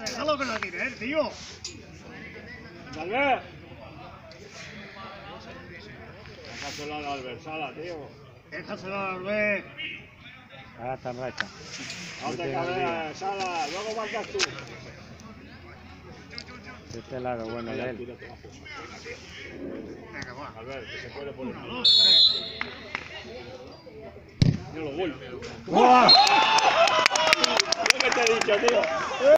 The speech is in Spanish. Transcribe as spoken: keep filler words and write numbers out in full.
Déjalo que lo tire, eh, tío. Albert. Déjaselo a Albert Sala, tío. Déjaselo a Albert. Ahora está en racha. No te cabes, Sala. Luego marcas tú. Este es lado bueno de él. Venga, va. Albert, que se puede poner. Uno, dos, tres. Mira los gol. ¡Buah! ¿Qué te he dicho, tío?